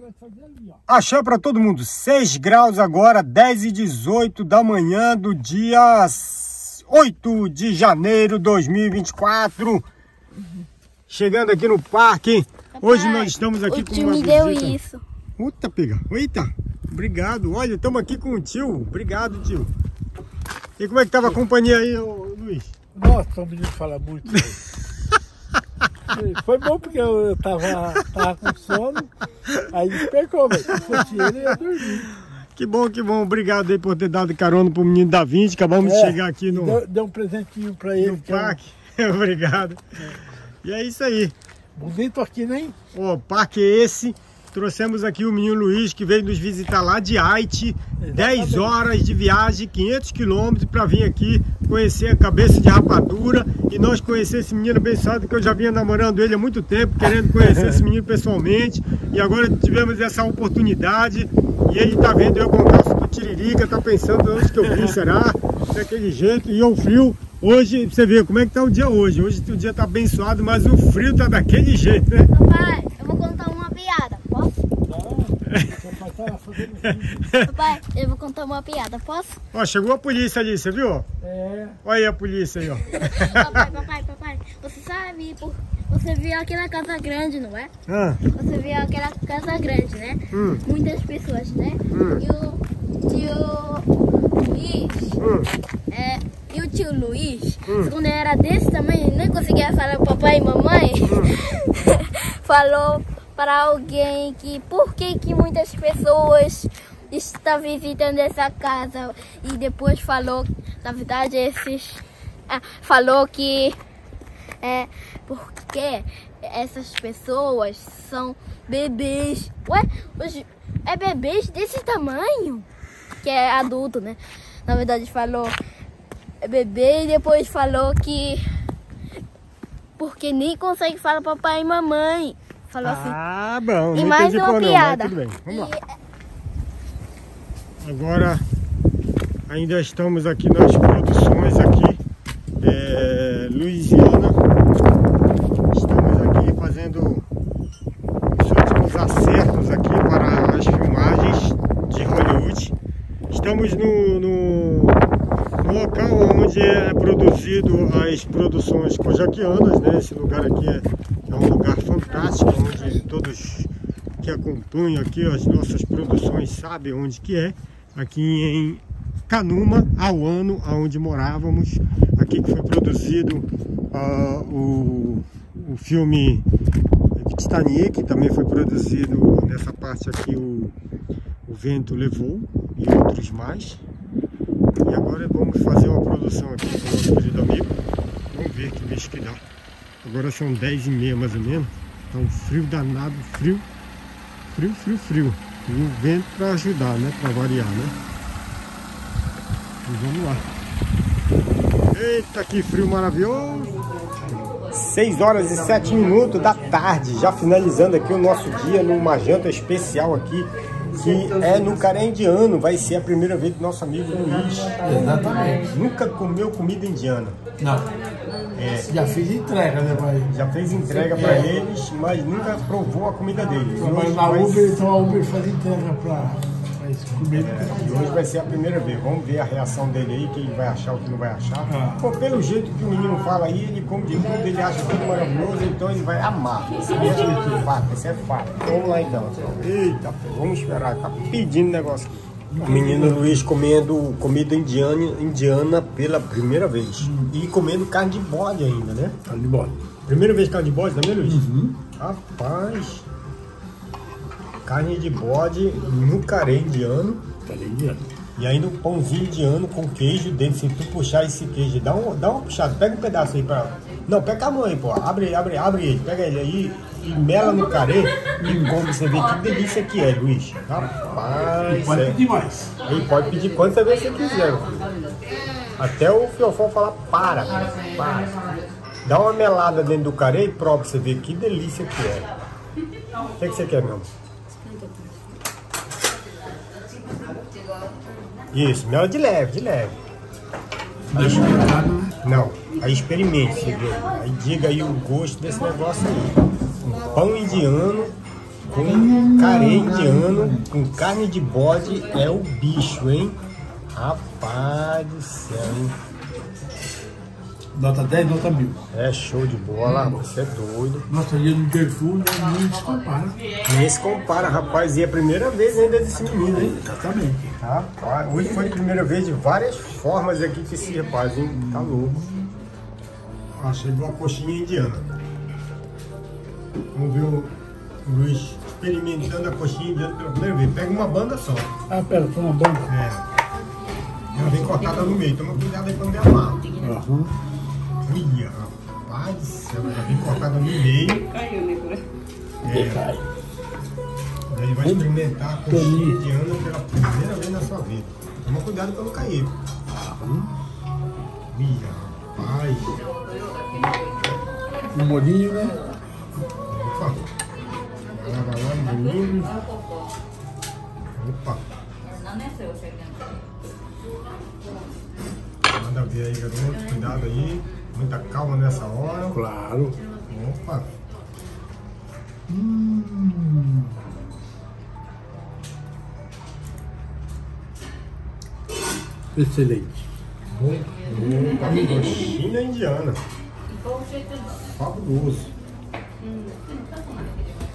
Axé pra todo mundo. 6 graus agora, 10h18 da manhã do dia 8 de janeiro de 2024. Chegando aqui no parque. Papai, hoje nós estamos aqui com uma visita. O tio me deu isso. Eita, pega. Eita, obrigado. Olha, estamos aqui com o tio. Obrigado, tio. E como é que tava a companhia aí, Luiz? Nossa, o menino fala muito. Foi bom porque eu tava com sono, aí despertou, velho. Se fosse ele, eu ia dormir. Que bom, que bom. Obrigado aí por ter dado carona pro menino da 20. Acabamos de chegar aqui no... Deu um presentinho pra ele. No parque. Obrigado. E é isso aí. Bonito aqui, né? Ó, parque é esse. Trouxemos aqui o menino Luiz, que veio nos visitar lá de Haiti. 10 horas de viagem, 500 quilômetros para vir aqui conhecer a cabeça de rapadura. E nós conhecer esse menino abençoado, que eu já vinha namorando ele há muito tempo, querendo conhecer esse menino pessoalmente. E agora tivemos essa oportunidade. E ele tá vendo eu com calça do Tiririca, tá pensando onde que eu vim, será? Daquele jeito. E o frio, hoje, você vê como é que tá o dia hoje. Hoje o dia tá abençoado, mas o frio tá daquele jeito, né? Papai, eu vou contar uma piada, posso? Papai, eu vou contar uma piada, posso? Ó, chegou a polícia ali, você viu? É. Olha aí a polícia aí, ó. Papai, você sabe, você viu aquela casa grande, não é? Ah. Você viu aquela casa grande, né? Muitas pessoas, né? E o tio Luiz, quando era desse tamanho, nem conseguia falar papai e mamãe, falou para alguém que por que muitas pessoas estão visitando essa casa, e depois falou, na verdade, falou que porque essas pessoas são bebês. Ué, é bebês desse tamanho? Que é adulto, né? Na verdade falou bebê, e depois falou que porque nem consegue falar papai e mamãe. Falou assim. Ah, bom. E mais uma piada. Tudo bem. Vamos lá. Agora ainda estamos aqui nas produções aqui, Louisiana. Estamos aqui fazendo os últimos acertos aqui para as filmagens de Hollywood. Estamos no local onde é produzido as produções cojaquianas, né? Esse lugar aqui é um lugar fantástico, onde todos que acompanham aqui as nossas produções sabem onde que é. Aqui em Canuma, Auano, onde morávamos. Aqui que foi produzido o filme Titanic, que também foi produzido nessa parte aqui, o Vento Levou, e outros mais. E agora vamos fazer uma produção aqui com o nosso querido amigo. Vamos ver que bicho que dá. Agora são 10h30 mais ou menos. Tá um frio danado, frio. E o vento para ajudar, né? Para variar, né? E vamos lá. Eita, que frio maravilhoso! 6 horas e 7 minutos da tarde, já finalizando aqui o nosso dia numa janta especial aqui, que é no Caré Indiano. Vai ser a primeira vez do nosso amigo Luiz. Exatamente. Nunca comeu comida indiana. Não. Já fiz entrega, né, pai? Já fez entrega para eles, mas nunca provou a comida deles. Mas na Uber, então a Uber faz entrega para comer. E hoje vai ser a primeira vez. Vamos ver a reação dele aí, que ele vai achar, o que não vai achar. Pô, pelo jeito que o menino fala aí, ele come de tudo, ele acha tudo maravilhoso, então ele vai amar. Esse é fato. Vamos lá então. Eita, vamos esperar, tá pedindo negócio aqui. O menino Luiz comendo comida indiana pela primeira vez. E comendo carne de bode ainda, né? Carne de bode. Primeira vez carne de bode também, Luiz? Rapaz. Carne de bode no carê indiano. Carê indiano. E ainda um pãozinho indiano com queijo dentro. Se tu puxar esse queijo, dá uma puxada. Pega um pedaço aí pra... Não, pega a mão aí, pô. Abre ele. Pega ele aí e mela no carê e come. Você vê que delícia que é, Luiz. Rapaz. Pode pedir mais. Aí pode pedir quantas vezes você quiser, filho. Até o fiofó falar para. Dá uma melada dentro do carê e prova pra você ver que delícia que é. O que você quer, meu amor? Isso, mela de leve. Não, aí experimente, você vê. Aí diga aí o gosto desse negócio aí. Um pão indiano com carê indiano, com carne de bode, é o bicho, hein? Rapaz do céu, hein? Nota 10, nota 1000. É show de bola, você é doido. Nossa, ia no Carrefour, nem se compara. Nem se compara, rapaz. E é a primeira vez ainda desse menino, hein? Exatamente. Rapaz, hoje foi a primeira vez de várias formas aqui que esse rapaz, hein? Tá louco. Ó, chegou a coxinha indiana. Vamos ver o Luiz experimentando a coxinha indiana pela primeira vez. Pega uma banda só. Ah, pera, só uma banda. É. Ela vem cortada no meio. Toma cuidado aí quando derramar. Aham. Olha, rapaz do céu. Ela vem cortada no meio. Caiu, Nicolas. Cai. Ele vai experimentar a coxinha indiana pela primeira vez na sua vida. Toma cuidado pra não cair. Olha, rapaz. Um molinho, né? Opa. Vai lá, menino. Opa. Manda ver aí, garoto. Cuidado aí. Muita calma nessa hora. Claro. Opa. Excelente. Coxinha indiana. Fabuloso.